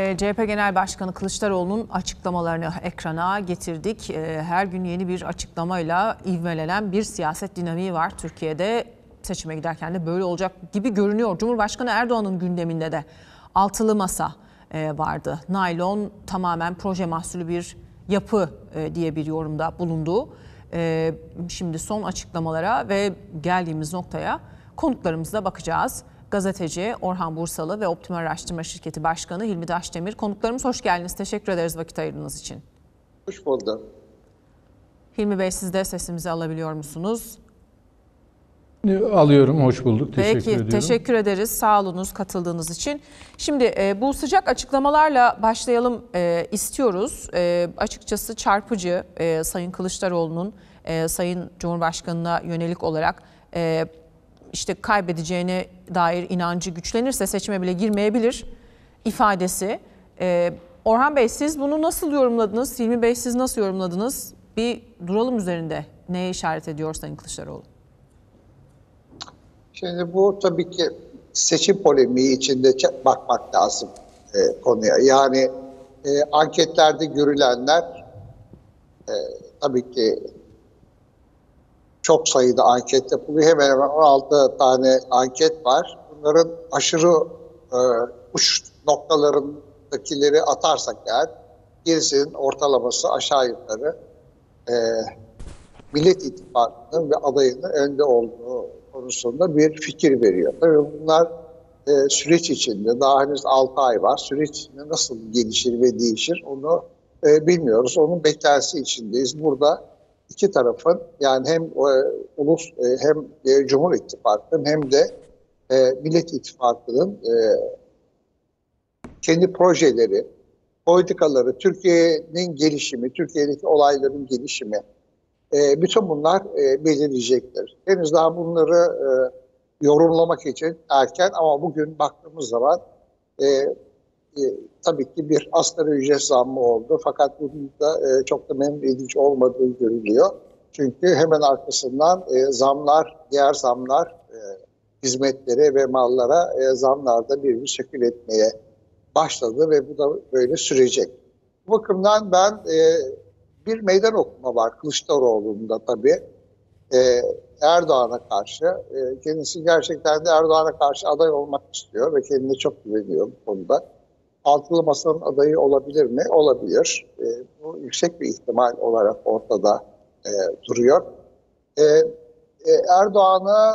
CHP Genel Başkanı Kılıçdaroğlu'nun açıklamalarını ekrana getirdik. Her gün yeni bir açıklamayla ivmelenen bir siyaset dinamiği var Türkiye'de. Seçime giderken de böyle olacak gibi görünüyor. Cumhurbaşkanı Erdoğan'ın gündeminde de altılı masa vardı. Naylon tamamen proje mahsulü bir yapı diye bir yorumda bulundu. Şimdi son açıklamalara ve geldiğimiz noktaya konuklarımızla bakacağız. Gazeteci Orhan Bursalı ve Optimal Araştırma Şirketi Başkanı Hilmi Taşdemir. Konuklarımız hoş geldiniz. Teşekkür ederiz vakit ayırdığınız için. Hoş bulduk. Hilmi Bey, siz de sesimizi alabiliyor musunuz? Alıyorum, hoş bulduk. Teşekkür ediyorum. Peki, teşekkür ederiz. Sağ olunuz katıldığınız için. Şimdi bu sıcak açıklamalarla başlayalım istiyoruz. Açıkçası çarpıcı Sayın Kılıçdaroğlu'nun Sayın Cumhurbaşkanı'na yönelik olarak işte kaybedeceğine dair inancı güçlenirse seçime bile girmeyebilir ifadesi. Orhan Bey, siz bunu nasıl yorumladınız? Hilmi Bey, siz nasıl yorumladınız? Bir duralım üzerinde. Neye işaret ediyor Sayın Kılıçdaroğlu? Şimdi bu tabii ki seçim polemiği içinde bakmak lazım konuya. Yani anketlerde görülenler tabii ki çok sayıda anket yapılıyor. Hemen hemen 16 tane anket var. Bunların aşırı uç noktalarındakileri atarsak eğer gerisinin ortalaması aşağı yukarı Millet İttifakı'nın ve adayının önde olduğu konusunda bir fikir veriyor. Tabii bunlar süreç içinde, daha henüz 6 ay var. Süreç içinde nasıl gelişir ve değişir onu bilmiyoruz. Onun beklentisi içindeyiz. Burada iki tarafın, yani hem ulus hem Cumhur İttifakı'nın hem de Millet İttifakı'nın kendi projeleri, politikaları, Türkiye'nin gelişimi, Türkiye'deki olayların gelişimi, bütün bunlar belirleyecektir. Henüz daha bunları yorumlamak için erken, ama bugün baktığımız zaman tabii ki bir asgari ücret zammı oldu. Fakat bunun da çok da memnun edici olmadığı görülüyor. Çünkü hemen arkasından zamlar, diğer zamlar, hizmetlere ve mallara zamlarda bir şekil etmeye başladı ve bu da böyle sürecek. Bu bakımdan ben bir meydan okuma var Kılıçdaroğlu'nda tabii. Erdoğan'a karşı. Kendisi gerçekten de Erdoğan'a karşı aday olmak istiyor ve kendine çok güveniyor bu konuda. Altılı Masa'nın adayı olabilir mi? Olabilir. Bu yüksek bir ihtimal olarak ortada duruyor. Erdoğan'a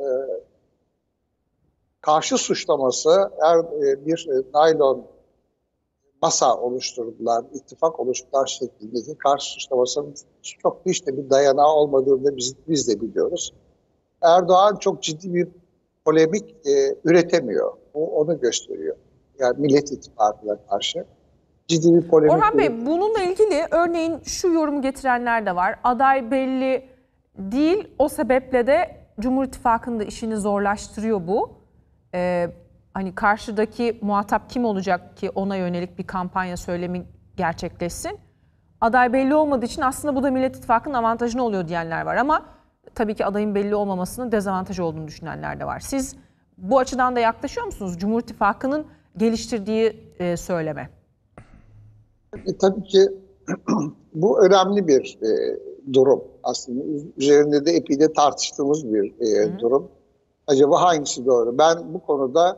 karşı suçlaması bir naylon masa oluşturdular, ittifak oluşturdular şeklindeki karşı suçlamasının çok hiç de bir dayanağı olmadığını da biz de biliyoruz. Erdoğan çok ciddi bir polemik üretemiyor. Bu onu gösteriyor. Yani Millet İttifakı'na karşı ciddi bir polemik. Orhan Bey, bununla ilgili örneğin şu yorumu getirenler de var. Aday belli değil, o sebeple de Cumhur İttifakı'nın da işini zorlaştırıyor bu. Hani karşıdaki muhatap kim olacak ki ona yönelik bir kampanya söylemi gerçekleşsin? Aday belli olmadığı için aslında bu da Millet İttifakı'nın avantajına oluyor diyenler var, ama tabii ki adayın belli olmamasının dezavantajı olduğunu düşünenler de var. Siz bu açıdan da yaklaşıyor musunuz Cumhur İttifakı'nın geliştirdiği söyleme? Tabii ki bu önemli bir durum aslında. Üzerinde de epey de tartıştığımız bir durum. Acaba hangisi doğru? Ben bu konuda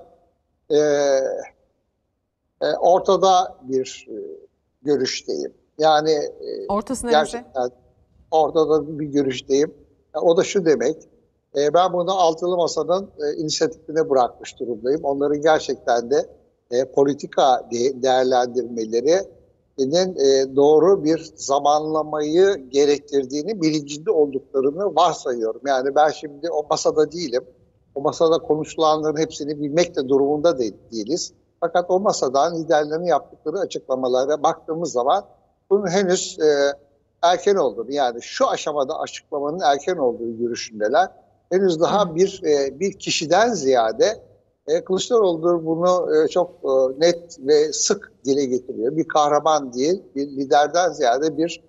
ortada bir görüşteyim. Yani ortası gerçekten ortada bir görüşteyim. O da şu demek, ben bunu Altılı Masa'nın inisiyatifine bırakmış durumdayım. Onların gerçekten de politika değerlendirmelerinin doğru bir zamanlamayı gerektirdiğini bilincinde olduklarını varsayıyorum. Yani ben şimdi o masada değilim. O masada konuşulanların hepsini bilmek de durumunda değiliz. Fakat o masadan liderlerin yaptıkları açıklamalara baktığımız zaman bunun henüz erken olduğunu, yani şu aşamada açıklamanın erken olduğu görüşündeler. Henüz daha bir kişiden ziyade Kılıçdaroğlu bunu çok net ve sık dile getiriyor. Bir kahraman değil, bir liderden ziyade bir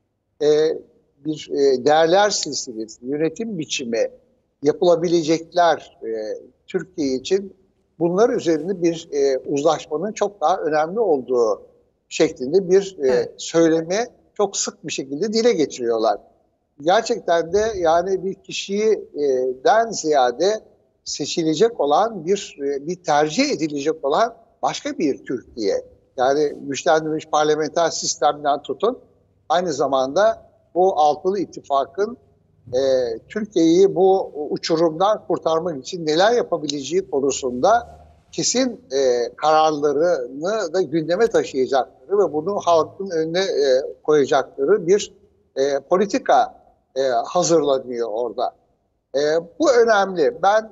değerler silsilesi, yönetim biçimi, yapılabilecekler Türkiye için bunlar üzerinde bir uzlaşmanın çok daha önemli olduğu şeklinde bir söylemi çok sık bir şekilde dile getiriyorlar. Gerçekten de yani bir kişiden ziyade seçilecek olan bir tercih edilecek olan başka bir Türkiye. Yani güçlendirilmiş parlamenter sistemden tutun, aynı zamanda bu altılı ittifakın Türkiye'yi bu uçurumdan kurtarmak için neler yapabileceği konusunda kesin kararlarını da gündeme taşıyacakları ve bunu halkın önüne koyacakları bir politika hazırlanıyor orada. Bu önemli. Ben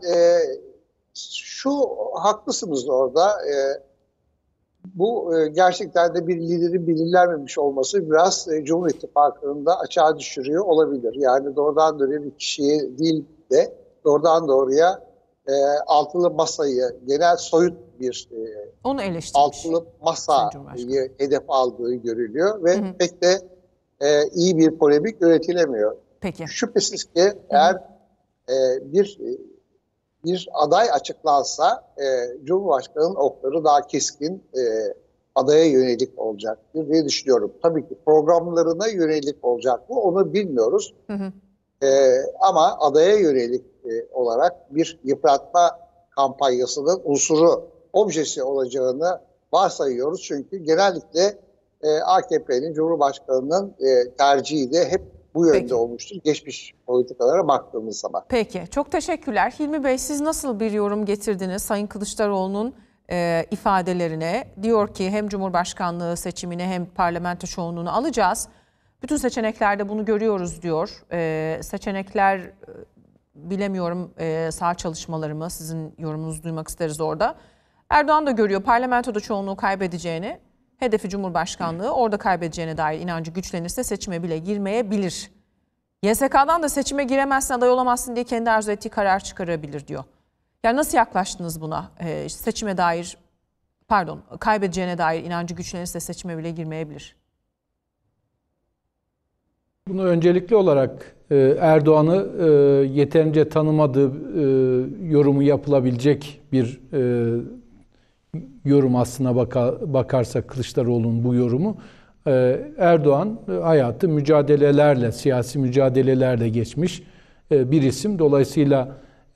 haklısınız orada. Bu gerçekten de bir liderin belirlenmemiş olması biraz Cumhur İttifakı'nı da açığa düşürüyor olabilir. Yani doğrudan doğruya bir kişiye değil de doğrudan doğruya altılı masayı, genel soyut bir onu eleştirmiş. Altılı masayı hedef aldığı görülüyor ve pek de iyi bir polemik üretilemiyor. Peki. Şüphesiz ki eğer bir aday açıklansa Cumhurbaşkanı'nın okları daha keskin adaya yönelik olacaktır diye düşünüyorum. Tabii ki programlarına yönelik olacak mı onu bilmiyoruz. Ama adaya yönelik olarak bir yıpratma kampanyasının unsuru, objesi olacağını varsayıyoruz. Çünkü genellikle AKP'nin, Cumhurbaşkanı'nın tercihi de hep bu yönde olmuştur. Geçmiş politikalara baktığımız zaman. Peki. Çok teşekkürler. Hilmi Bey, siz nasıl bir yorum getirdiniz Sayın Kılıçdaroğlu'nun ifadelerine? Diyor ki hem Cumhurbaşkanlığı seçimini hem parlamento çoğunluğunu alacağız. Bütün seçeneklerde bunu görüyoruz diyor. Seçenekler bilemiyorum, sağ çalışmaları mı? Sizin yorumunuzu duymak isteriz orada. Erdoğan da görüyor parlamentoda çoğunluğu kaybedeceğini. Hedefi Cumhurbaşkanlığı, orada kaybedeceğine dair inancı güçlenirse seçime bile girmeyebilir. YSK'dan da seçime giremezsin, aday olamazsın diye kendi arzu ettiği karar çıkarabilir diyor. Yani nasıl yaklaştınız buna? Seçime dair, kaybedeceğine dair inancı güçlenirse seçime bile girmeyebilir. Bunu öncelikli olarak Erdoğan'ı yeterince tanımadığı yorumu yapılabilecek bir yorum aslına bakarsak Kılıçdaroğlu'nun bu yorumu. Erdoğan hayatı mücadelelerle, siyasi mücadelelerle geçmiş bir isim. Dolayısıyla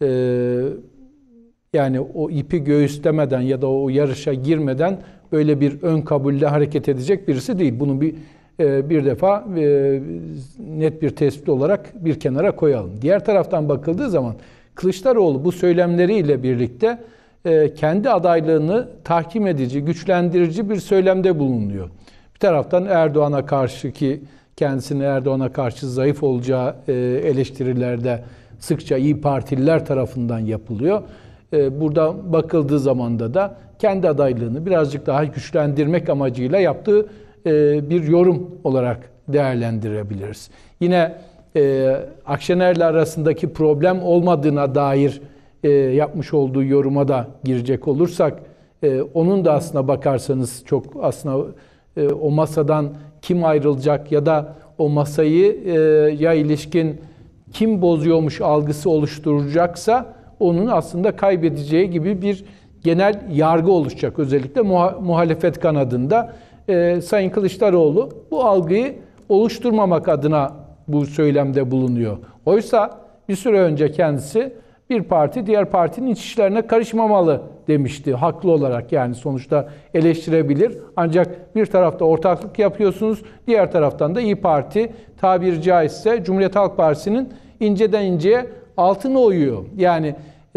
yani o ipi göğüslemeden ya da o yarışa girmeden böyle bir ön kabulle hareket edecek birisi değil. Bunu bir defa net bir tespit olarak bir kenara koyalım. Diğer taraftan bakıldığı zaman Kılıçdaroğlu bu söylemleriyle birlikte kendi adaylığını tahkim edici, güçlendirici bir söylemde bulunuyor. Bir taraftan Erdoğan'a karşı ki kendisini Erdoğan'a karşı zayıf olacağı eleştirilerde sıkça İYİ Partililer tarafından yapılıyor. Burada bakıldığı zamanda da kendi adaylığını birazcık daha güçlendirmek amacıyla yaptığı bir yorum olarak değerlendirebiliriz. Yine Akşener'le arasındaki problem olmadığına dair yapmış olduğu yoruma da girecek olursak, onun da aslına bakarsanız çok aslında o masadan kim ayrılacak ya da o masayı ya ilişkin kim bozuyormuş algısı oluşturacaksa onun aslında kaybedeceği gibi bir genel yargı oluşacak. Özellikle muhalefet kanadında Sayın Kılıçdaroğlu bu algıyı oluşturmamak adına bu söylemde bulunuyor. Oysa bir süre önce kendisi bir parti diğer partinin iç işlerine karışmamalı demişti. Haklı olarak yani sonuçta eleştirebilir. Ancak bir tarafta ortaklık yapıyorsunuz, diğer taraftan da İYİ Parti tabiri caizse Cumhuriyet Halk Partisi'nin inceden inceye altına oyuyor. Yani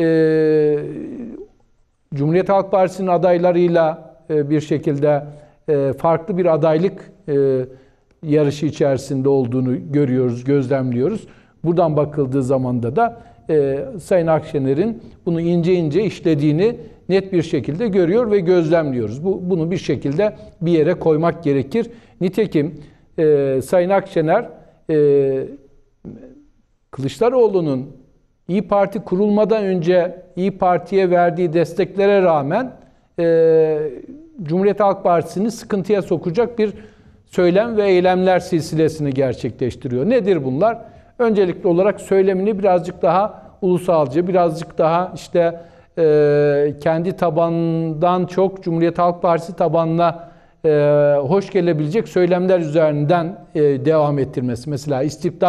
Cumhuriyet Halk Partisi'nin adaylarıyla bir şekilde farklı bir adaylık yarışı içerisinde olduğunu görüyoruz, gözlemliyoruz. Buradan bakıldığı zamanda da Sayın Akşener'in bunu ince ince işlediğini net bir şekilde görüyor ve gözlemliyoruz. Bunu bir şekilde bir yere koymak gerekir. Nitekim Sayın Akşener Kılıçdaroğlu'nun İYİ Parti kurulmadan önce İYİ Parti'ye verdiği desteklere rağmen Cumhuriyet Halk Partisi'ni sıkıntıya sokacak bir söylem ve eylemler silsilesini gerçekleştiriyor. Nedir bunlar? Öncelikli olarak söylemini birazcık daha ulusalcı, birazcık daha işte kendi tabanından çok Cumhuriyet Halk Partisi tabanına hoş gelebilecek söylemler üzerinden devam ettirmesi. Mesela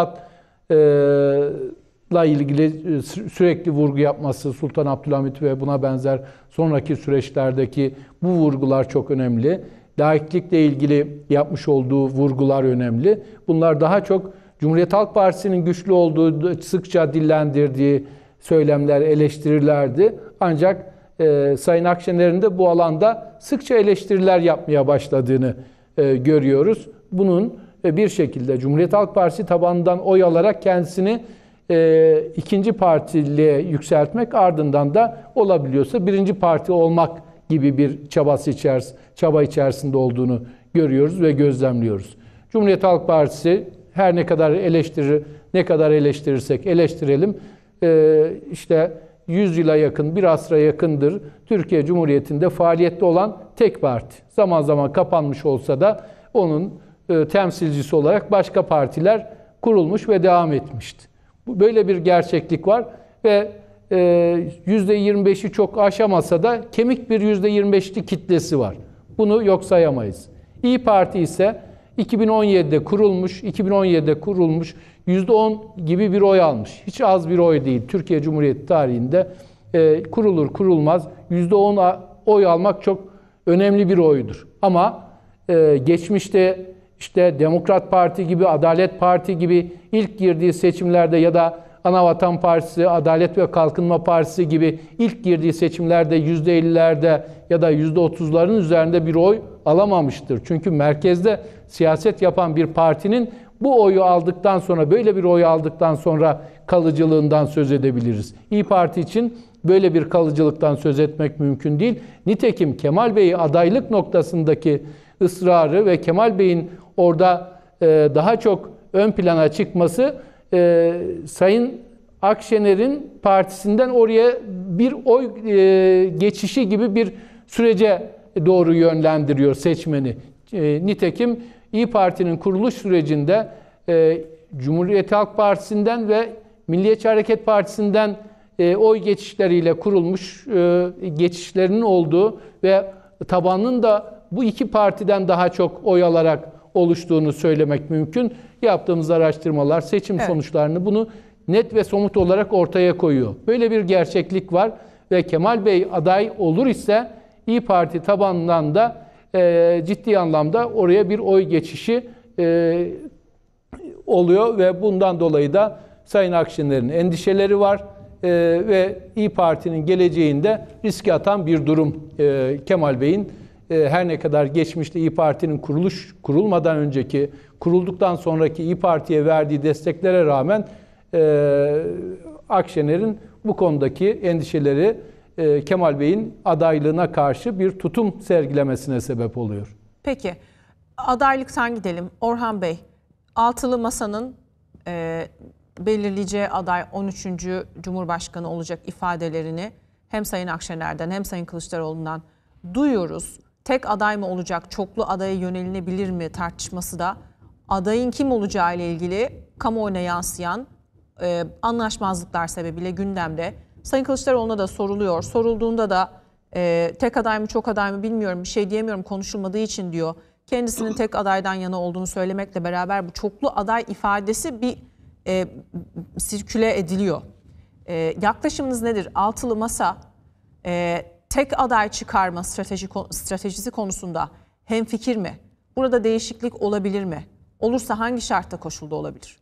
istibdatla ilgili sürekli vurgu yapması, Sultan Abdülhamit ve buna benzer sonraki süreçlerdeki bu vurgular çok önemli. Laiklikle ilgili yapmış olduğu vurgular önemli. Bunlar daha çok Cumhuriyet Halk Partisi'nin güçlü olduğu, sıkça dillendirdiği söylemler, eleştirilerdi. Ancak Sayın Akşener'in de bu alanda sıkça eleştiriler yapmaya başladığını görüyoruz. Bunun bir şekilde Cumhuriyet Halk Partisi tabanından oy alarak kendisini ikinci partiliğe yükseltmek, ardından da olabiliyorsa birinci parti olmak gibi bir çaba içerisinde olduğunu görüyoruz ve gözlemliyoruz. Cumhuriyet Halk Partisi her ne kadar eleştirirsek eleştirelim, işte 100 yıla yakın, bir asra yakındır Türkiye Cumhuriyeti'nde faaliyette olan tek parti. Zaman zaman kapanmış olsa da onun temsilcisi olarak başka partiler kurulmuş ve devam etmişti. Böyle bir gerçeklik var ve %25'i çok aşamasa da kemik bir %25'lik kitlesi var. Bunu yok sayamayız. İYİ Parti ise 2017'de kurulmuş, %10 gibi bir oy almış. Hiç az bir oy değil. Türkiye Cumhuriyeti tarihinde kurulur kurulmaz %10 oy almak çok önemli bir oydur. Ama geçmişte işte Demokrat Parti gibi, Adalet Parti gibi ilk girdiği seçimlerde ya da Anavatan Partisi, Adalet ve Kalkınma Partisi gibi ilk girdiği seçimlerde %50'lerde ya da %30'ların üzerinde bir oy alamamıştır. Çünkü merkezde siyaset yapan bir partinin bu oyu aldıktan sonra, böyle bir oyu aldıktan sonra kalıcılığından söz edebiliriz. İYİ Parti için böyle bir kalıcılıktan söz etmek mümkün değil. Nitekim Kemal Bey'i adaylık noktasındaki ısrarı ve Kemal Bey'in orada daha çok ön plana çıkması Sayın Akşener'in partisinden oraya bir oy geçişi gibi bir sürece doğru yönlendiriyor seçmeni. Nitekim İYİ Parti'nin kuruluş sürecinde Cumhuriyet Halk Partisi'nden ve Milliyetçi Hareket Partisi'nden oy geçişleriyle kurulmuş geçişlerinin olduğu ve tabanının da bu iki partiden daha çok oy alarak oluştuğunu söylemek mümkün. Yaptığımız araştırmalar seçim sonuçlarını bunu net ve somut olarak ortaya koyuyor. Böyle bir gerçeklik var ve Kemal Bey aday olur ise İYİ Parti tabanından da ciddi anlamda oraya bir oy geçişi oluyor ve bundan dolayı da Sayın Akşener'in endişeleri var ve İYİ Parti'nin geleceğinde riske atan bir durum. Kemal Bey'in her ne kadar geçmişte İYİ Parti'nin kurulmadan önceki, kurulduktan sonraki İYİ Parti'ye verdiği desteklere rağmen Akşener'in bu konudaki endişeleri Kemal Bey'in adaylığına karşı bir tutum sergilemesine sebep oluyor. Peki, adaylıktan gidelim. Orhan Bey, Altılı Masa'nın belirleyeceği aday 13. Cumhurbaşkanı olacak ifadelerini hem Sayın Akşener'den hem Sayın Kılıçdaroğlu'ndan duyuyoruz. Tek aday mı olacak, çoklu adaya yönelinebilir mi tartışması da adayın kim olacağı ile ilgili kamuoyuna yansıyan anlaşmazlıklar sebebiyle gündemde. Sayın Kılıçdaroğlu'na da soruluyor. Sorulduğunda da tek aday mı çok aday mı bilmiyorum, bir şey diyemiyorum konuşulmadığı için diyor. Kendisinin tek adaydan yana olduğunu söylemekle beraber bu çoklu aday ifadesi bir sirküle ediliyor. Yaklaşımınız nedir? Altılı Masa tek aday çıkarma stratejisi konusunda hemfikir mi? Burada değişiklik olabilir mi? Olursa hangi şartta koşulda olabilir?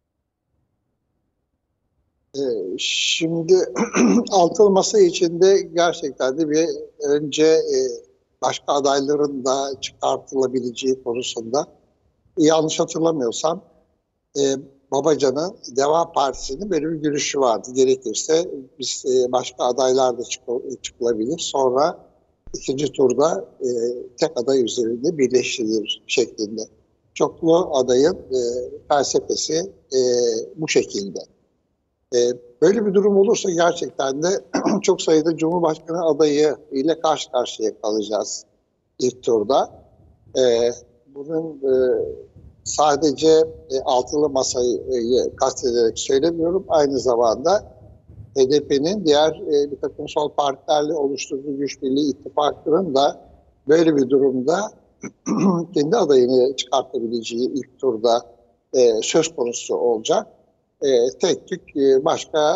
Şimdi Altılı Masa içinde gerçekten de bir önce başka adayların da çıkartılabileceği konusunda yanlış hatırlamıyorsam Babacan'ın Deva Partisi'nin böyle bir görüşü vardı. Gerekirse biz başka adaylar da çıkılabilir. Sonra ikinci turda tek aday üzerinde birleştirilir şeklinde. Çoklu adayın felsefesi bu şekilde. Böyle bir durum olursa gerçekten de çok sayıda Cumhurbaşkanı adayı ile karşı karşıya kalacağız ilk turda. Bunun sadece Altılı Masa'yı kastederek söylemiyorum. Aynı zamanda HDP'nin diğer bir takım sol partilerle oluşturduğu güç birliği ittifakının da böyle bir durumda kendi adayını çıkartabileceği ilk turda söz konusu olacak. Tek tük başka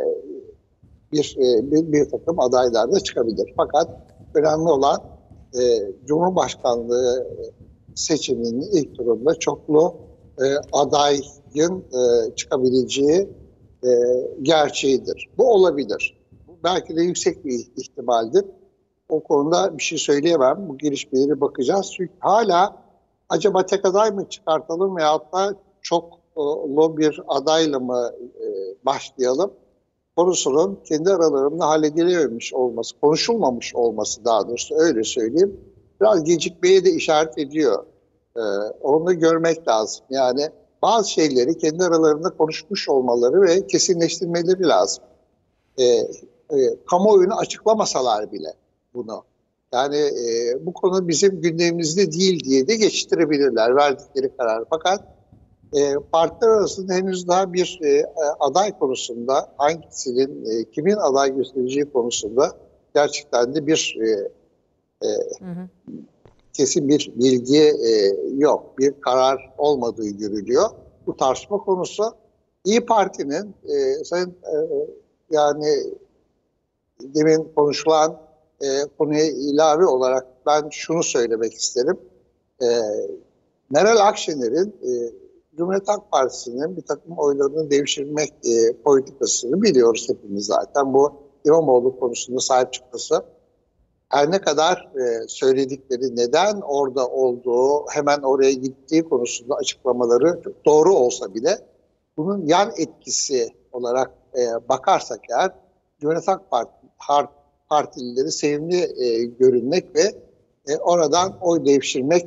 bir takım adaylar da çıkabilir. Fakat önemli olan Cumhurbaşkanlığı seçiminin ilk turunda çoklu adayın çıkabileceği gerçeğidir. Bu olabilir. Belki de yüksek bir ihtimaldir. O konuda bir şey söyleyemem. Bu gelişmeleri bakacağız. Çünkü hala acaba tek aday mı çıkartalım veyahut da çoklu bir adayla mı başlayalım konusunun kendi aralarında halledilememiş olması, konuşulmamış olması daha doğrusu öyle söyleyeyim. Biraz gecikmeye de işaret ediyor. Onu da görmek lazım. Yani bazı şeyleri kendi aralarında konuşmuş olmaları ve kesinleştirmeleri lazım. Kamuoyunu açıklamasalar bile bunu. Yani bu konu bizim gündemimizde değil diye de geçiştirebilirler verdikleri karar. Fakat partiler arasında henüz daha bir aday konusunda hangisinin kimin aday göstereceği konusunda gerçekten de bir kesin bir bilgi yok. Bir karar olmadığı görülüyor. Bu tartışma konusu. İYİ Parti'nin yani demin konuşulan konuya ilave olarak ben şunu söylemek isterim. Meral Akşener'in Cumhuriyet Halk Partisi'nin bir takım oylarını devşirmek politikasını biliyoruz hepimiz zaten. Bu İmamoğlu konusunda sahip çıkması. Her ne kadar söyledikleri neden orada olduğu, hemen oraya gittiği konusunda açıklamaları çok doğru olsa bile bunun yan etkisi olarak bakarsak eğer Cumhuriyet Halk Partilileri sevimli görünmek ve oradan oy devşirmek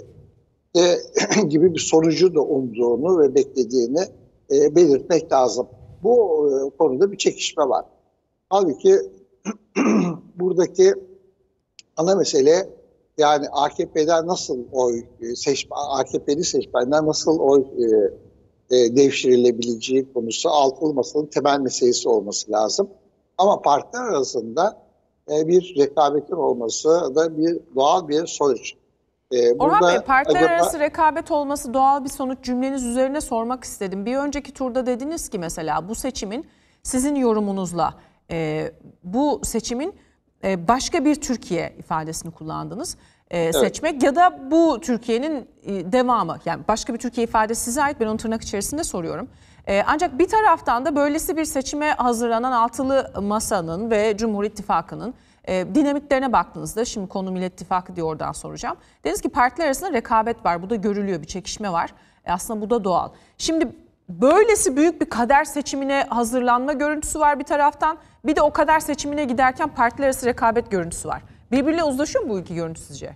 gibi bir sonucu da umduğunu ve beklediğini belirtmek lazım. Bu konuda bir çekişme var. Halbuki buradaki ana mesele yani AKP'den nasıl AKP'li seçmenden nasıl oy devşirilebileceği konusu altılı masanın temel meselesi olması lazım. Ama partiler arasında bir rekabetin olması da doğal bir sonuç. Orhan Bey, partiler arası rekabet olması doğal bir sonuç cümleniz üzerine sormak istedim. Bir önceki turda dediniz ki mesela bu seçimin sizin yorumunuzla bu seçimin başka bir Türkiye ifadesini kullandınız. Seçmek ya da bu Türkiye'nin devamı, yani başka bir Türkiye ifadesi size ait, ben onu tırnak içerisinde soruyorum. Ancak bir taraftan da böylesi bir seçime hazırlanan altılı masanın ve Cumhur İttifakı'nın dinamiklerine baktığınızda, şimdi konu Millet İttifakı diye oradan soracağım. Dediniz ki partiler arasında rekabet var, bu da görülüyor, bir çekişme var. Aslında bu da doğal. Şimdi böylesi büyük bir kader seçimine hazırlanma görüntüsü var bir taraftan. Bir de o kader seçimine giderken partiler arası rekabet görüntüsü var. Birbiriyle uzlaşıyor mu bu iki görüntü sizce?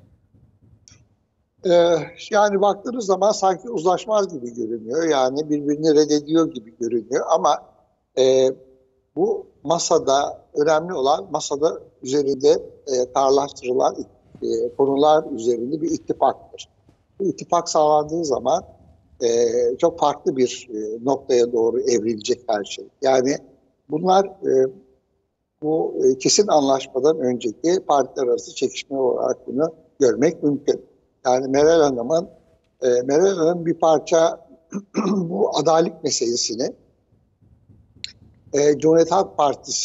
Yani baktığınız zaman sanki uzlaşmaz gibi görünüyor. Yani birbirini reddediyor gibi görünüyor. Ama bu masada önemli olan masada üzerinde kararlaştırılan konular üzerinde bir ittifaktır. Bu ittifak sağlandığı zaman çok farklı bir noktaya doğru evrilecek her şey. Yani bunlar bu kesin anlaşmadan önceki partiler arası çekişme olarak bunu görmek mümkün. Yani Meral Hanım bir parça bu adalet meselesini Cumhuriyet Halk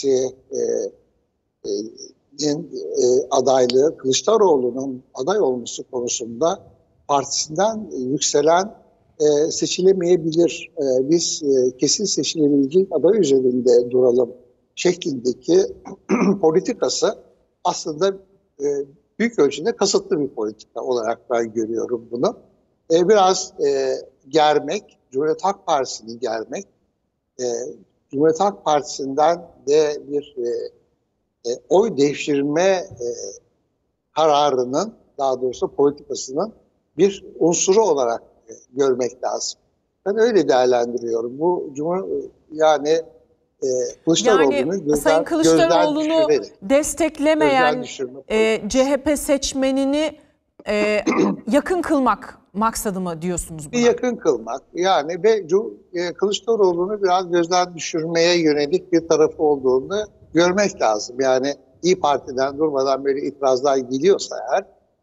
Partisi'nin adaylığı, Kılıçdaroğlu'nun aday olması konusunda partisinden yükselen seçilemeyebilir. Biz kesin seçilebilecek aday üzerinde duralım şeklindeki politikası aslında büyük ölçüde kasıtlı bir politika olarak ben görüyorum bunu. Biraz germek, Cumhuriyet Halk Partisi'ni germek, Cumhuriyet Halk Partisi'nden de bir oy devşirme kararının, daha doğrusu politikasının bir unsuru olarak görmek lazım. Ben öyle değerlendiriyorum. Bu Kılıçdaroğlu'nu Sayın Kılıçdaroğlu'nu desteklemeyen CHP seçmenini yakın kılmak maksadı mı diyorsunuz Bir buna? yakın kılmak yani ve Kılıçdaroğlu'nu biraz gözden düşürmeye yönelik bir tarafı olduğunu görmek lazım. Yani İYİ Parti'den durmadan böyle itirazlar geliyorsa eğer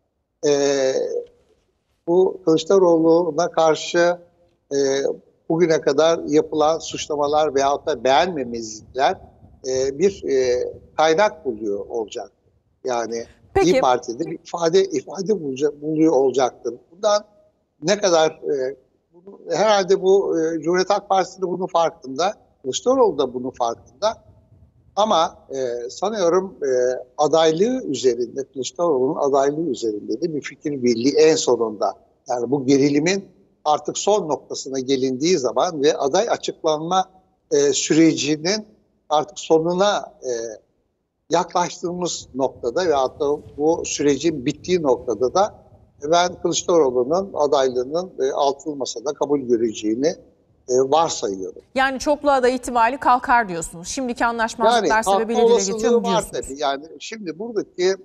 bu Kılıçdaroğlu'na karşı e, bugüne kadar yapılan suçlamalar veyahut da beğenmemezlikler bir kaynak buluyor olacak. Yani Peki. İYİ Parti'de bir ifade buluyor olacaktır. Bundan ne kadar herhalde bu Cumhuriyet Halk Partisi de bunun farkında, Kılıçdaroğlu da bunun farkında. Ama sanıyorum adaylığı üzerinde, Kılıçdaroğlu'nun adaylığı üzerinde de bir fikir birliği en sonunda. Yani bu gerilimin artık son noktasına gelindiği zaman ve aday açıklanma sürecinin artık sonuna yaklaştığımız noktada ve hatta bu sürecin bittiği noktada da ben Kılıçdaroğlu'nun adaylığının altılı masada kabul göreceğini varsayıyorum. Yani çoklu aday ihtimali kalkar diyorsunuz. Şimdiki anlaşmazlıklar Yani sebebiyle kalkma dile getiriyor olasılığı mu var diyorsunuz? tabii. Yani şimdi buradaki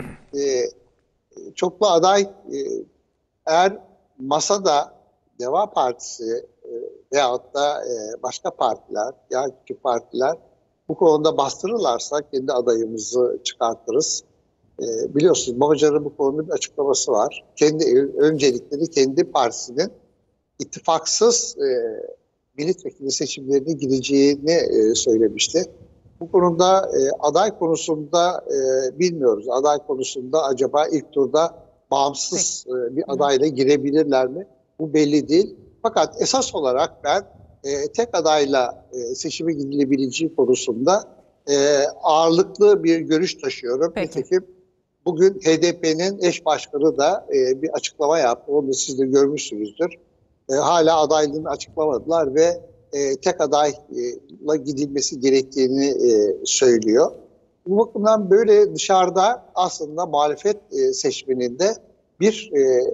çoklu aday eğer masada Deva Partisi veyahut da başka partiler, ya küçük partiler bu konuda bastırırlarsa kendi adayımızı çıkartırız. Biliyorsunuz Babacan'ın bu konuda bir açıklaması var. Kendi öncelikleri kendi partisinin ittifaksız milletvekili seçimlerine gideceğini söylemişti. Bu konuda aday konusunda bilmiyoruz. Aday konusunda acaba ilk turda bağımsız bir adayla girebilirler mi? Bu belli değil. Fakat esas olarak ben tek adayla seçime gidilebileceği konusunda ağırlıklı bir görüş taşıyorum. Peki. Nitekim bugün HDP'nin eş başkanı da bir açıklama yaptı. Onu siz de görmüşsünüzdür. Hala adaylığını açıklamadılar ve tek adayla gidilmesi gerektiğini söylüyor. Bu bakımdan böyle dışarıda aslında muhalefet seçmeninde bir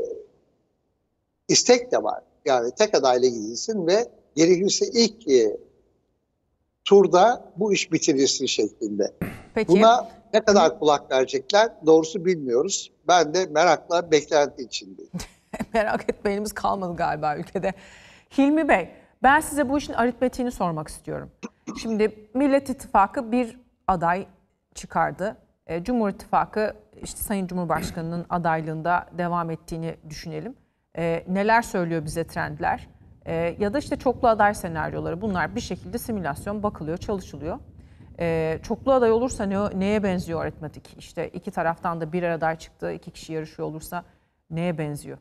istek de var. Yani tek adayla gidilsin ve gerekirse ilk turda bu iş bitirilsin şeklinde. Peki. Buna ne kadar kulak verecekler doğrusu bilmiyoruz. Ben de merakla beklenti içindeyim. Merak etmeyiniz kalmadı galiba ülkede. Hilmi Bey, ben size bu işin aritmetiğini sormak istiyorum. Şimdi Millet İttifakı bir aday çıkardı. Cumhur İttifakı işte Sayın Cumhurbaşkanı'nın adaylığında devam ettiğini düşünelim. Neler söylüyor bize trendler? Ya da işte çoklu aday senaryoları, bunlar bir şekilde simülasyon bakılıyor, çalışılıyor. Çoklu aday olursa neye benziyor aritmetik? İşte iki taraftan da birer aday çıktı, iki kişi yarışıyor olursa neye benziyor?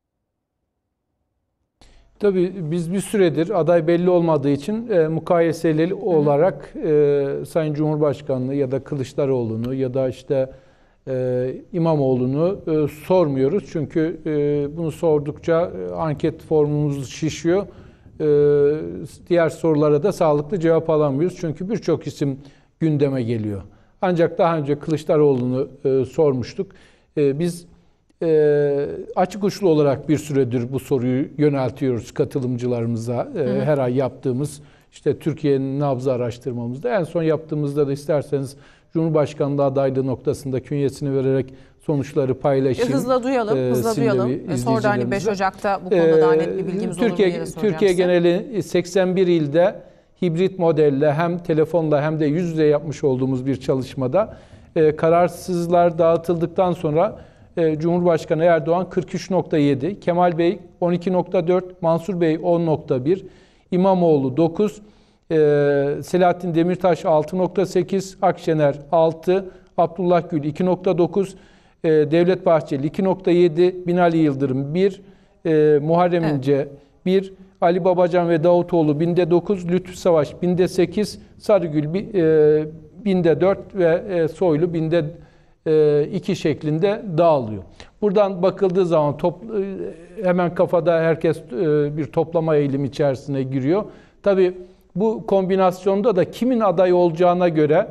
Tabii biz bir süredir aday belli olmadığı için mukayeseli olarak Sayın Cumhurbaşkanlığı ya da Kılıçdaroğlu'nu ya da işte İmamoğlu'nu sormuyoruz. Çünkü bunu sordukça anket formumuz şişiyor. Diğer sorulara da sağlıklı cevap alamıyoruz. Çünkü birçok isim gündeme geliyor. Ancak daha önce Kılıçdaroğlu'nu sormuştuk. Biz açık uçlu olarak bir süredir bu soruyu yöneltiyoruz katılımcılarımıza. Her ay yaptığımız işte Türkiye'nin nabzı araştırmamızda. En son yaptığımızda da isterseniz Cumhurbaşkanlığı adaylığı noktasında künyesini vererek sonuçları paylaşayım. Hızla duyalım. Sonra da hani 5 Ocak'ta bu konuda daha net bir bilgimiz olur mu diye soracağım Türkiye size. geneli 81 ilde hibrit modelle hem telefonla hem de yüz yüze yapmış olduğumuz bir çalışmada kararsızlar dağıtıldıktan sonra Cumhurbaşkanı Erdoğan 43.7, Kemal Bey 12.4, Mansur Bey 10.1, İmamoğlu 9, Selahattin Demirtaş 6.8, Akşener 6, Abdullah Gül 2.9, Devlet Bahçeli 2.7, Binali Yıldırım 1, Muharrem İnce 1, Ali Babacan ve Davutoğlu binde 9, Lütfü Savaş binde 8, Sarıgül binde 4 ve Soylu binde 2 şeklinde dağılıyor. Buradan bakıldığı zaman hemen kafada herkes bir toplama eğilimi içerisine giriyor. Tabii bu kombinasyonda da kimin aday olacağına göre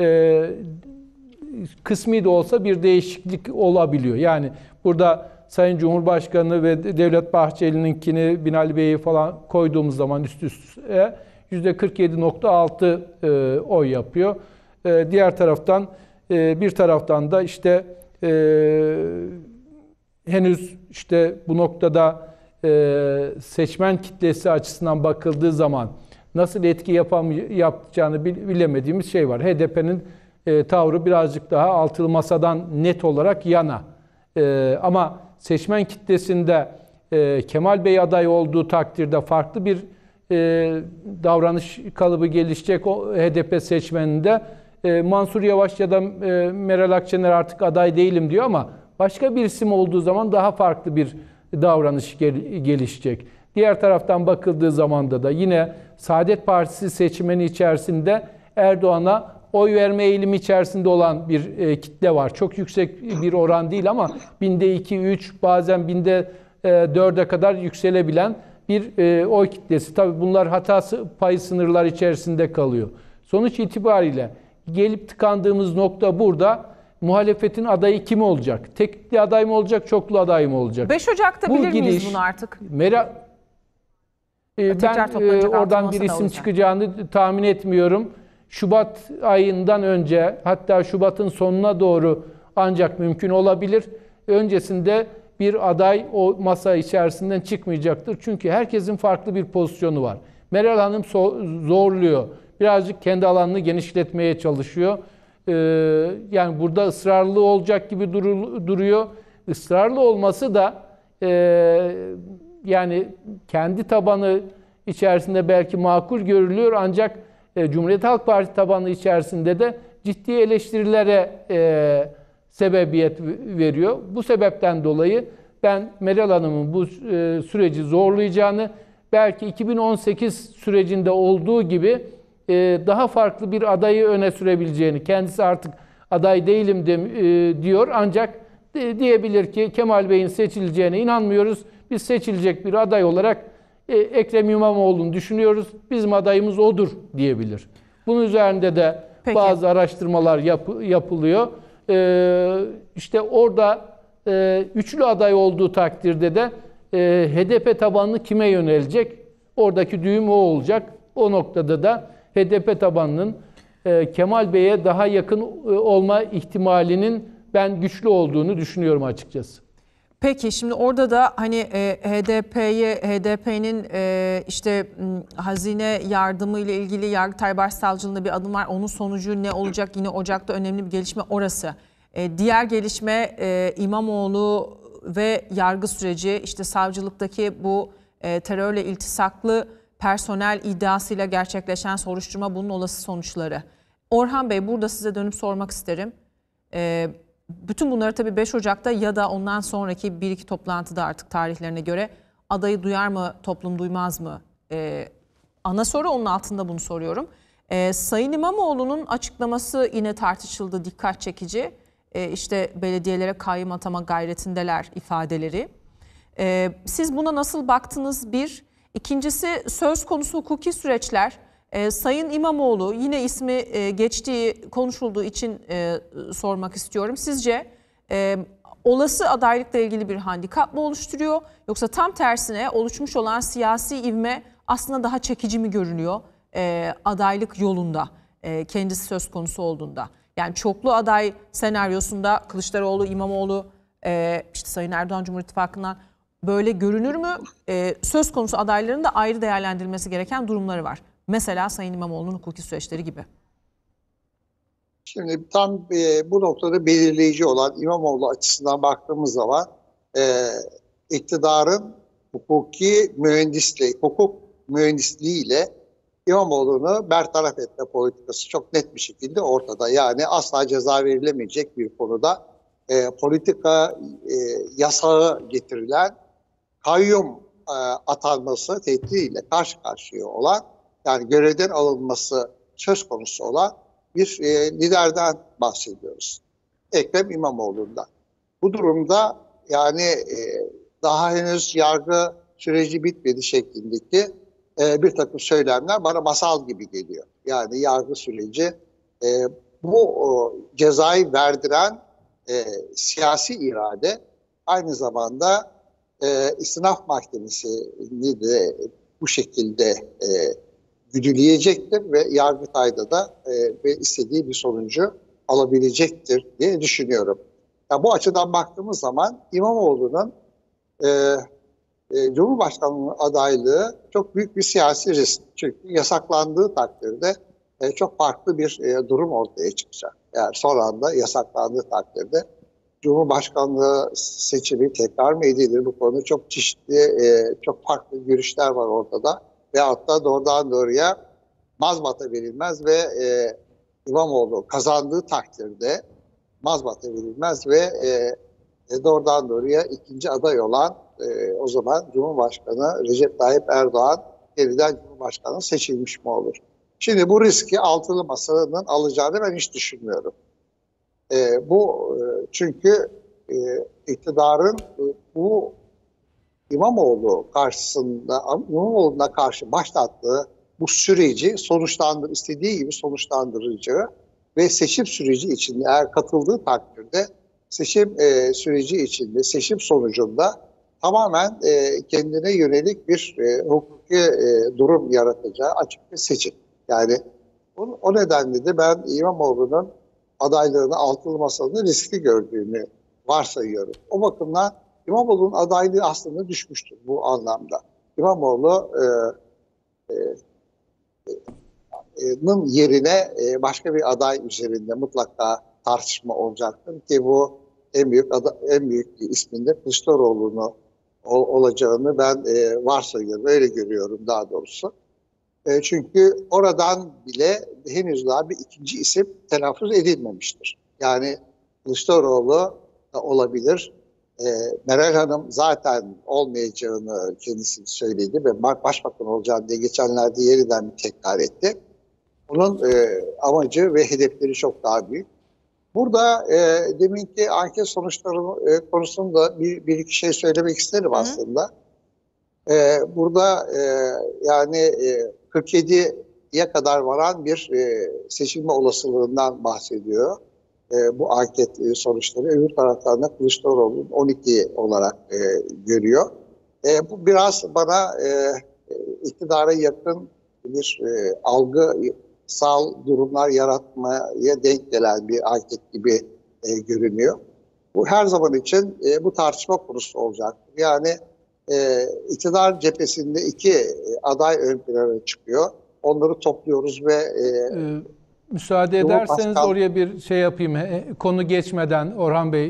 kısmi de olsa bir değişiklik olabiliyor. Yani burada Sayın Cumhurbaşkanı ve Devlet Bahçeli'ninkini, Binali Bey'i falan koyduğumuz zaman üst üste %47.6 oy yapıyor. Diğer taraftan bir taraftan da işte henüz işte bu noktada seçmen kitlesi açısından bakıldığı zaman nasıl etki yapacağını bilemediğimiz şey var. HDP'nin tavrı birazcık daha altılı masadan net olarak yana. Ama seçmen kitlesinde Kemal Bey aday olduğu takdirde farklı bir davranış kalıbı gelişecek o HDP seçmeninde. Mansur Yavaş ya da Meral Akşener artık aday değilim diyor ama başka bir isim olduğu zaman daha farklı bir davranış gelişecek. Diğer taraftan bakıldığı zaman da yine Saadet Partisi seçmeni içerisinde Erdoğan'a oy verme eğilimi içerisinde olan bir kitle var. Çok yüksek bir oran değil ama binde 2, 3 bazen binde 4'e kadar yükselebilen bir oy kitlesi. Tabii bunlar hatası payı sınırlar içerisinde kalıyor. Sonuç itibariyle gelip tıkandığımız nokta burada. Muhalefetin adayı kim olacak? Tekli aday mı olacak, çoklu aday mı olacak? 5 Ocak'ta bilir miyiz bunu artık? Ben oradan bir isim çıkacağını tahmin etmiyorum. Şubat ayından önce, hatta Şubat'ın sonuna doğru ancak mümkün olabilir. Öncesinde bir aday o masa içerisinden çıkmayacaktır. Çünkü herkesin farklı bir pozisyonu var. Meral Hanım zorluyor. Birazcık kendi alanını genişletmeye çalışıyor. Yani burada ısrarlı olacak gibi duruyor. Israrlı olması da yani kendi tabanı içerisinde belki makul görülüyor ancak Cumhuriyet Halk Partisi tabanı içerisinde de ciddi eleştirilere sebebiyet veriyor. Bu sebepten dolayı ben Meral Hanım'ın bu süreci zorlayacağını, belki 2018 sürecinde olduğu gibi daha farklı bir adayı öne sürebileceğini, kendisi artık aday değilim diyor ancak diyebilir ki Kemal Bey'in seçileceğine inanmıyoruz. Biz seçilecek bir aday olarak Ekrem İmamoğlu'nu düşünüyoruz. Bizim adayımız odur diyebilir. Bunun üzerinde de Peki, bazı araştırmalar yapılıyor. İşte orada üçlü aday olduğu takdirde de HDP tabanlı kime yönelecek? Oradaki düğüm o olacak. O noktada da HDP tabanının Kemal Bey'e daha yakın olma ihtimalinin ben güçlü olduğunu düşünüyorum açıkçası. Peki şimdi orada da hani HDP'nin işte hazine yardımı ile ilgili Yargıtay Başsavcılığında bir adım var. Onun sonucu ne olacak? Yine Ocak'ta önemli bir gelişme orası. Diğer gelişme İmamoğlu ve yargı süreci, işte savcılıktaki bu terörle iltisaklı personel iddiasıyla gerçekleşen soruşturma, bunun olası sonuçları. Orhan Bey, burada size dönüp sormak isterim. Bütün bunları tabii 5 Ocak'ta ya da ondan sonraki bir iki toplantıda artık tarihlerine göre adayı duyar mı, toplum duymaz mı? Ana soru, onun altında bunu soruyorum. Sayın İmamoğlu'nun açıklaması yine tartışıldı, dikkat çekici. İşte belediyelere kayyum atama gayretindeler ifadeleri. Siz buna nasıl baktınız? Bir. İkincisi, söz konusu hukuki süreçler. Sayın İmamoğlu, yine ismi geçtiği, konuşulduğu için sormak istiyorum. Sizce olası adaylıkla ilgili bir handikap mı oluşturuyor? Yoksa tam tersine oluşmuş olan siyasi ivme aslında daha çekici mi görünüyor adaylık yolunda, kendisi söz konusu olduğunda? Yani çoklu aday senaryosunda Kılıçdaroğlu, İmamoğlu, işte Sayın Erdoğan Cumhur İttifakı'ndan böyle görünür mü? Söz konusu adayların da ayrı değerlendirilmesi gereken durumları var. Mesela Sayın İmamoğlu'nun hukuki süreçleri gibi. Şimdi tam bu noktada belirleyici olan İmamoğlu açısından baktığımız zaman iktidarın hukuk mühendisliğiyle İmamoğlu'nu bertaraf etme politikası çok net bir şekilde ortada. Yani asla ceza verilemeyecek bir konuda politika yasağı getirilen kayyum atanması tehdidiyle karşı karşıya olan, yani görevden alınması söz konusu olan bir liderden bahsediyoruz. Ekrem İmamoğlu'ndan. Bu durumda yani daha henüz yargı süreci bitmedi şeklindeki bir takım söylemler bana masal gibi geliyor. Yani yargı süreci bu cezayı verdiren siyasi irade aynı zamanda İstinaf Mahkemesi'ni de bu şekilde güdüleyecektir ve Yargıtay'da da istediği bir sonucu alabilecektir diye düşünüyorum. Ya bu açıdan baktığımız zaman İmamoğlu'nun Cumhurbaşkanlığı adaylığı çok büyük bir siyasi risk. Çünkü yasaklandığı takdirde çok farklı bir durum ortaya çıkacak. Eğer son anda yasaklandığı takdirde Cumhurbaşkanlığı seçimi tekrar mı edilir? Bu konuda çok çeşitli, çok farklı görüşler var ortada. Veyahut da doğrudan doğruya mazbata verilmez ve İmamoğlu kazandığı takdirde mazbata verilmez ve doğrudan doğruya ikinci aday olan o zaman Cumhurbaşkanı Recep Tayyip Erdoğan yeniden Cumhurbaşkanı seçilmiş mi olur? Şimdi bu riski altılı masanın alacağını ben hiç düşünmüyorum. Çünkü iktidarın bu İmamoğlu'na karşı başlattığı bu süreci istediği gibi sonuçlandıracağı ve seçim süreci içinde eğer katıldığı takdirde seçim süreci içinde, seçim sonucunda tamamen kendine yönelik bir hukuki durum yaratacağı açık bir seçim. Yani o nedenle de ben İmamoğlu'nun adaylığını altılı masanın riskli gördüğünü varsayıyorum. O bakımdan İmamoğlu'nun adaylığı aslında düşmüştür bu anlamda. İmamoğlu'nun yerine başka bir aday üzerinde mutlaka tartışma olacaktır ki bu en büyük isminde Kılıçdaroğlu'nun olacağını ben varsayıyorum, öyle görüyorum daha doğrusu. Çünkü oradan bile henüz daha bir ikinci isim telaffuz edilmemiştir. Yani Kılıçdaroğlu da olabilir. Meral Hanım zaten olmayacağını kendisi söyledi ve başbakan olacağını diye geçenlerde yeniden bir tekrar etti. Onun amacı ve hedefleri çok daha büyük. Burada deminki anket sonuçları konusunda bir iki şey söylemek isterim aslında. Burada yani 47'ye kadar varan bir seçilme olasılığından bahsediyor bu anket sonuçları. Öbür taraftan da Kılıçdaroğlu'nun 12 olarak görüyor. Bu biraz bana iktidara yakın bir algısal durumlar yaratmaya denk gelen bir anket gibi görünüyor. Bu her zaman için bu tartışma konusu olacak. Yani iktidar cephesinde iki aday ön plana çıkıyor. Onları topluyoruz ve müsaade ederseniz oraya bir şey yapayım. Konu geçmeden Orhan Bey,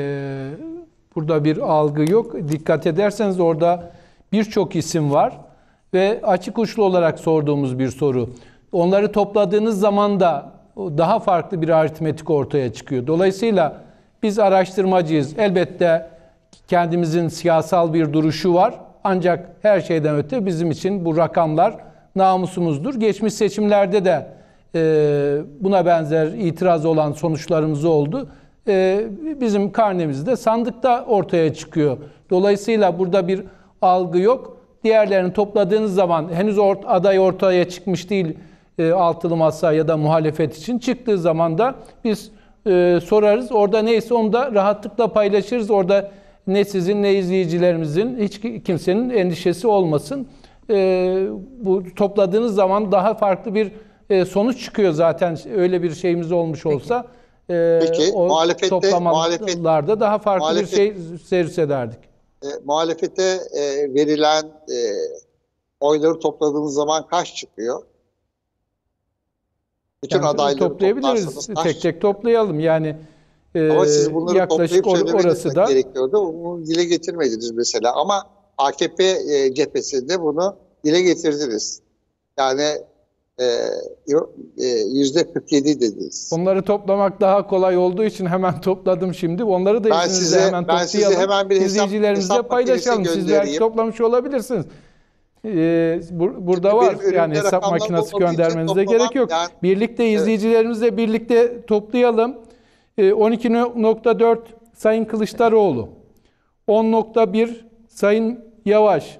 burada bir algı yok. Dikkat ederseniz orada birçok isim var ve açık uçlu olarak sorduğumuz bir soru. Onları topladığınız zaman da daha farklı bir aritmetik ortaya çıkıyor. Dolayısıyla biz araştırmacıyız. Elbette kendimizin siyasal bir duruşu var. Ancak her şeyden öte bizim için bu rakamlar namusumuzdur. Geçmiş seçimlerde de buna benzer itiraz olan sonuçlarımız oldu. Bizim karnemiz de sandıkta ortaya çıkıyor. Dolayısıyla burada bir algı yok. Diğerlerini topladığınız zaman henüz aday ortaya çıkmış değil altılı masa ya da muhalefet için. Çıktığı zaman da biz sorarız. Orada neyse onu da rahatlıkla paylaşırız. Orada ne sizin ne izleyicilerimizin hiç kimsenin endişesi olmasın. Bu topladığınız zaman daha farklı bir sonuç çıkıyor zaten. Öyle bir şeyimiz olmuş olsa peki, o toplamalarda daha farklı bir şey servis ederdik. Muhalefete verilen oyları topladığınız zaman kaç çıkıyor? Bütün Yani adayları toplayabiliriz. Tek tek toplayalım. Yani ama siz bunları yaklaşık orası da gerekiyordu. Bunu dile getirmediniz mesela. Ama AKP cephesinde bunu dile getirdiniz. Yani %47 dediniz. Onları toplamak daha kolay olduğu için hemen topladım şimdi. Onları da izninizle hemen toplayalım. Size hemen bir İzleyicilerimizle paylaşalım. Siz belki toplamış olabilirsiniz. Burada çünkü var. Yani hesap makinesi göndermenize gerek yok. Yani, birlikte izleyicilerimizle birlikte toplayalım. 12.4 Sayın Kılıçdaroğlu, 10.1 Sayın Yavaş,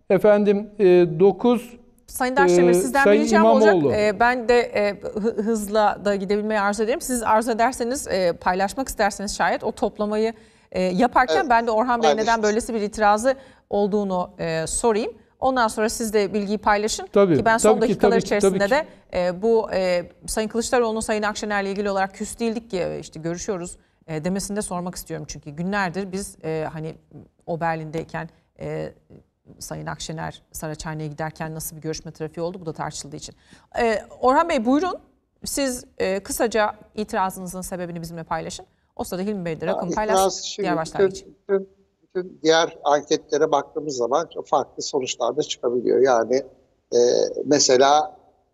9 Sayın Daşdemir, sizden bir Sayın ricam İmamoğlu. olacak. Ben de hızla da gidebilmeyi arzu ederim. Siz arzu ederseniz, paylaşmak isterseniz şayet o toplamayı yaparken evet, ben de Orhan Bey neden böylesi bir itirazı olduğunu sorayım. Ondan sonra siz de bilgiyi paylaşın ki ben son dakikalar içerisinde de bu Sayın Kılıçdaroğlu'nun Sayın Akşener'le ilgili olarak küs değildik ki işte görüşüyoruz demesini de sormak istiyorum. Çünkü günlerdir biz hani o Berlin'deyken Sayın Akşener Saraçhane'ye giderken nasıl bir görüşme trafiği oldu? Bu da tartışıldığı için. Orhan Bey buyurun. Siz kısaca itirazınızın sebebini bizimle paylaşın. O sırada Hilmi Bey de rakamı paylaşsın. Diğer başlığa geçin. Bütün diğer anketlere baktığımız zaman çok farklı sonuçlar da çıkabiliyor. Yani mesela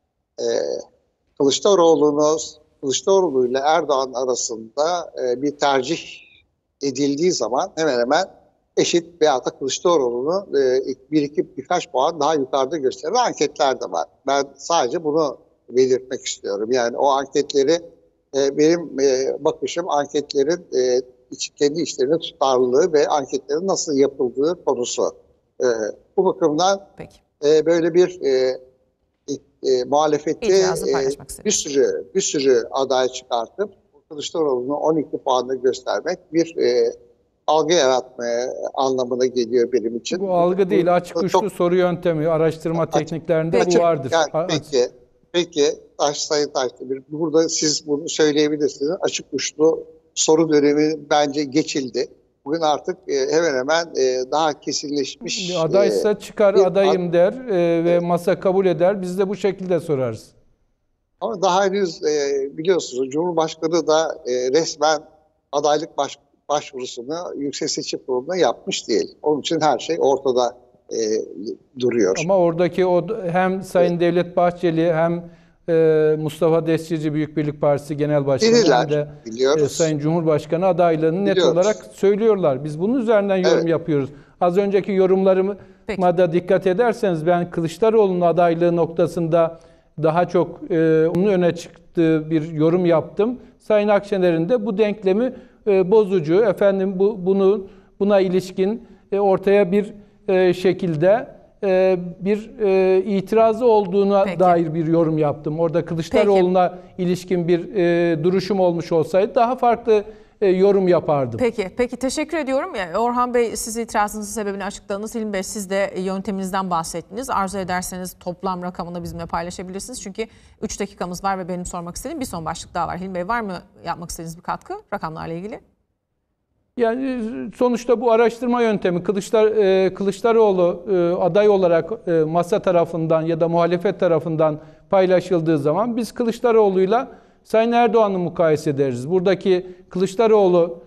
Kılıçdaroğlu ile Erdoğan arasında bir tercih edildiği zaman hemen hemen eşit veyahut da Kılıçdaroğlu'nu birkaç puan daha yukarıda gösteren anketler de var. Ben sadece bunu belirtmek istiyorum. Yani o anketleri benim bakışım anketlerin kendi içlerinde tutarlılığı ve anketlerin nasıl yapıldığı konusu. Bu bakımdan böyle bir muhalefette bir sürü aday çıkartıp Kılıçdaroğlu'nu 12 puanla göstermek bir algı yaratmaya anlamına geliyor benim için. Bu algı değil, açık uçlu soru yöntemi, araştırma tekniklerinde bu vardır. Yani, peki Sayın Taşdemir, burada siz bunu söyleyebilirsiniz. Açık uçlu soru dönemi bence geçildi. Bugün artık hemen hemen daha kesinleşmiş. Adaysa çıkar adayım der ve masa kabul eder. Biz de bu şekilde sorarız. Ama daha henüz biliyorsunuz Cumhurbaşkanı da resmen adaylık başvurusunu Yüksek Seçim Kurulu'na yapmış değil. Onun için her şey ortada duruyor. Ama oradaki hem Sayın Devlet Bahçeli hem Mustafa Destici Büyük Birlik Partisi Genel Başkanı hem de Sayın Cumhurbaşkanı adaylığını net olarak söylüyorlar. Biz bunun üzerinden yorum yapıyoruz. Az önceki yorumlarıma da dikkat ederseniz ben Kılıçdaroğlu'nun adaylığı noktasında daha çok onun öne çıktığı bir yorum yaptım. Sayın Akşener'in de bu denklemi bozucu, buna ilişkin ortaya bir şekilde bir itirazı olduğuna dair bir yorum yaptım. Orada Kılıçdaroğlu'na ilişkin bir duruşum olmuş olsaydı daha farklı yorum yapardım. Peki teşekkür ediyorum. Orhan Bey siz itirazınızın sebebini açıkladınız. Hilmi Bey siz de yönteminizden bahsettiniz. Arzu ederseniz toplam rakamını bizimle paylaşabilirsiniz. Çünkü 3 dakikamız var ve benim sormak istediğim bir son başlık daha var. Hilmi Bey var mı yapmak istediğiniz bir katkı rakamlarla ilgili? Yani sonuçta bu araştırma yöntemi Kılıçdaroğlu aday olarak masa tarafından ya da muhalefet tarafından paylaşıldığı zaman biz Kılıçdaroğlu'yla Sayın Erdoğan'ı mukayese ederiz. Buradaki Kılıçdaroğlu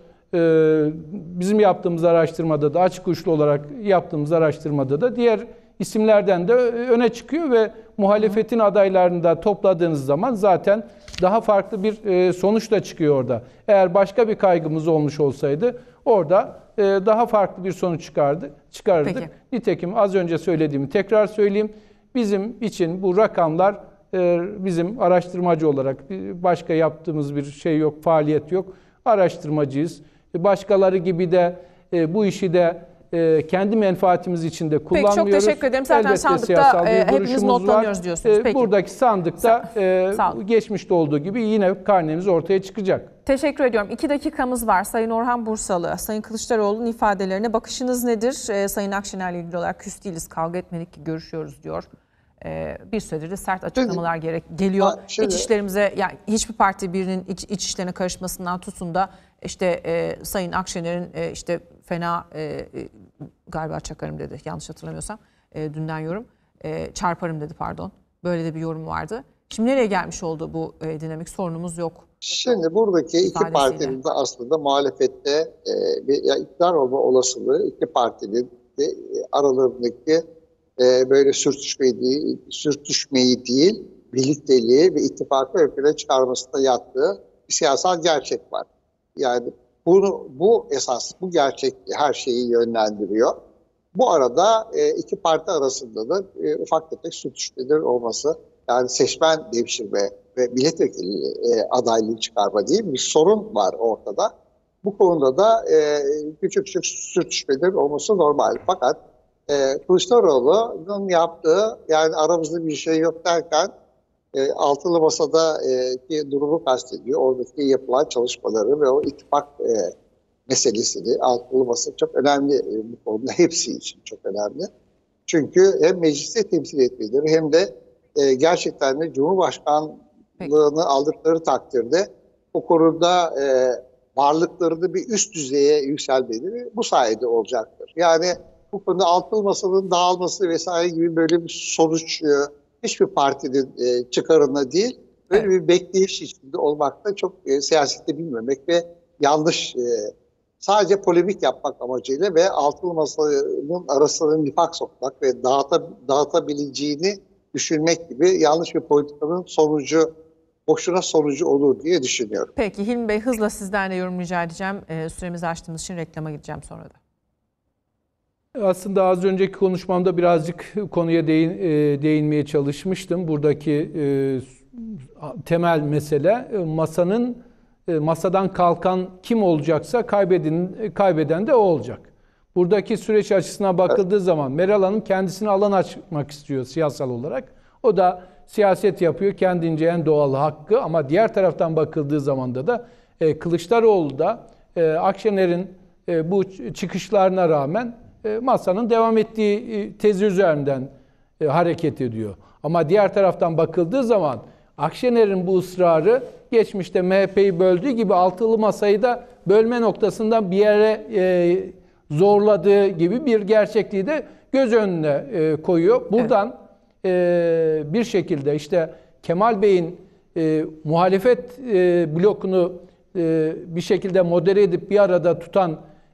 bizim yaptığımız araştırmada da açık uçlu olarak yaptığımız araştırmada da diğer isimlerden de öne çıkıyor ve muhalefetin adaylarını da topladığınız zaman zaten daha farklı bir sonuç da çıkıyor orada. Eğer başka bir kaygımız olmuş olsaydı orada daha farklı bir sonuç çıkarırdık. Peki. Nitekim az önce söylediğimi tekrar söyleyeyim. Bizim için bu rakamlar bizim araştırmacı olarak başka yaptığımız bir şey yok, faaliyet yok. Araştırmacıyız. Başkaları gibi de bu işi de kendi menfaatimiz için de kullanmıyoruz. Peki çok teşekkür ederim. Zaten Elbette sandıkta hepimiz notlanıyoruz diyorsunuz. Peki. Buradaki sandıkta geçmişte olduğu gibi yine karnemiz ortaya çıkacak. Teşekkür ediyorum. 2 dakikamız var. Sayın Orhan Bursalı, Sayın Kılıçdaroğlu'nun ifadelerine bakışınız nedir? Sayın Akşener'le ilgili olarak küs değiliz, kavga etmedik ki görüşüyoruz diyor. Bir süredir de sert açıklamalar geliyor. İç işlerimize, yani hiçbir parti birinin iç işlerine karışmasından tutun da işte Sayın Akşener'in işte fena galiba çakarım dedi yanlış hatırlamıyorsam dünden yorum çarparım dedi pardon. Böyle de bir yorum vardı. Şimdi nereye gelmiş oldu bu dinamik? Sorunumuz yok. Şimdi buradaki iki partinin de aslında muhalefette iktidar olma olasılığı iki partinin de aralarındaki böyle sürtüşmeyi değil, birlikteliği ve ittifakı ön plana çıkarmasında yattığı bir siyasal gerçek var. Yani bu gerçek her şeyi yönlendiriyor. Bu arada iki parti arasında da ufak tefek sürtüşmeler olması, yani seçmen devşirme ve milletvekili adaylığı çıkarma değil bir sorun var ortada. Bu konuda da küçük küçük sürtüşmeler olması normal. Fakat Kılıçdaroğlu'nun yaptığı, yani aramızda bir şey yok derken altılı masadaki durumu kastediyor. Oradaki yapılan çalışmaları ve o ittifak meselesini, altılı masa çok önemli bu konuda, hepsi için çok önemli. Çünkü hem mecliste temsil etmeleri hem de gerçekten de Cumhurbaşkanlığını aldıkları takdirde o konuda varlıklarını bir üst düzeye yükselmeleri bu sayede olacaktır. Yani bu konuda altılı masanın dağılması vesaire gibi böyle bir sonuç hiçbir partinin çıkarına değil. Böyle bir bekleyiş içinde olmakta çok siyasette bilmemek ve yanlış sadece polemik yapmak amacıyla ve altılı masanın arasına nifak sokmak ve dağıtabileceğini düşünmek gibi yanlış bir politikanın sonucu, boşuna sonucu olur diye düşünüyorum. Peki Hilmi Bey, hızla sizden de yorum rica edeceğim. Süremizi açtığımız için reklama gideceğim sonra da. Aslında az önceki konuşmamda birazcık konuya değinmeye çalışmıştım. Buradaki temel mesele masadan kalkan kim olacaksa kaybeden de o olacak. Buradaki süreç açısına bakıldığı zaman Meral Hanım kendisine alan açmak istiyor siyasal olarak. O da siyaset yapıyor, kendince en doğal hakkı, ama diğer taraftan bakıldığı zaman da Kılıçdaroğlu da Akşener'in bu çıkışlarına rağmen masanın devam ettiği tezi üzerinden hareket ediyor. Ama diğer taraftan bakıldığı zaman Akşener'in bu ısrarı geçmişte MHP'yi böldüğü gibi altılı masayı da bölme noktasından bir yere zorladığı gibi bir gerçekliği de göz önüne koyuyor. Buradan bir şekilde işte Kemal Bey'in muhalefet blokunu bir şekilde modere edip bir arada tutan,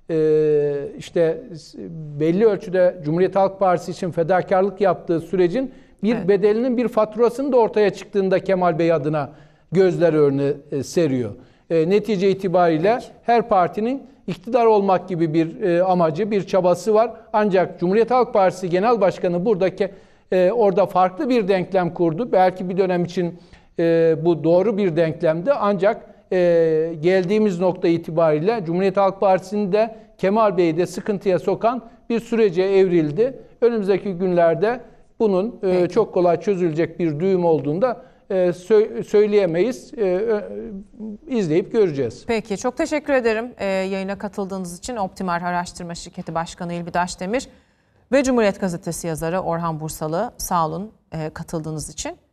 işte belli ölçüde Cumhuriyet Halk Partisi için fedakarlık yaptığı sürecin bir bedelinin, bir faturasının da ortaya çıktığında Kemal Bey adına gözler önüne seriyor. Netice itibariyle her partinin iktidar olmak gibi bir amacı, bir çabası var. Ancak Cumhuriyet Halk Partisi Genel Başkanı buradaki orada farklı bir denklem kurdu. Belki bir dönem için bu doğru bir denklemdi. Ancak geldiğimiz nokta itibariyle Cumhuriyet Halk Partisi'ni de Kemal Bey'i de sıkıntıya sokan bir sürece evrildi. Önümüzdeki günlerde bunun çok kolay çözülecek bir düğüm olduğunda söyleyemeyiz. İzleyip göreceğiz. Peki, çok teşekkür ederim yayına katıldığınız için. Optimal Araştırma Şirketi Başkanı İlbi Daşdemir ve Cumhuriyet Gazetesi yazarı Orhan Bursalı, sağ olun katıldığınız için.